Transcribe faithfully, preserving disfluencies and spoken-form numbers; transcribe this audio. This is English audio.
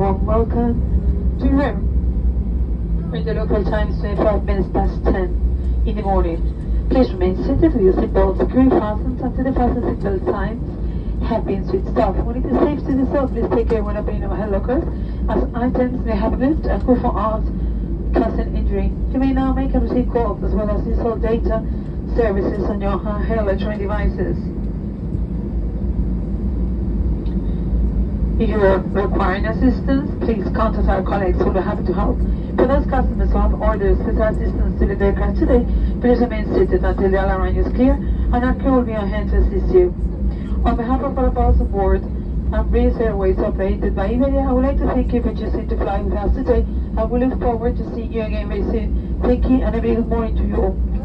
warm welcome to your room. In the local time is twenty-five minutes past ten in the morning. Please remain seated with your seatbelt securely fastened until the fasten seatbelt signs have been switched off. When it is safe to do so, please take care when opening our hand lockers, as items may have moved and could for art cause an injury. You may now make and receive calls as well as install data services on your electronic devices. If you are requiring assistance, please contact our colleagues who will be happy to help. For those customers who have ordered special assistance to the aircraft today, please remain seated until the alarm is clear, and our crew will be on hand to assist you. On behalf of all of us aboard and Breeze Airways operated by Iberia, I would like to thank you for choosing to fly with us today, and we look forward to seeing you again very soon. Thank you, and a very good morning to you all.